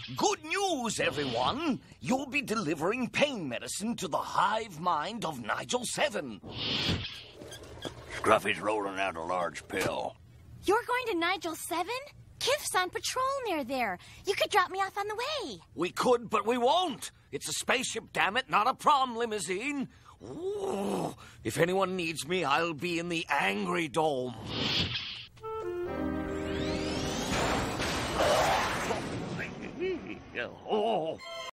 Good news, everyone. You'll be delivering pain medicine to the hive mind of Nigel 7. Scruffy's rolling out a large pill. You're going to Nigel 7? Kif's on patrol near there. You could drop me off on the way. We could, but we won't. It's a spaceship, damn it, not a prom limousine. Ooh. If anyone needs me, I'll be in the Angry Dome. Oh.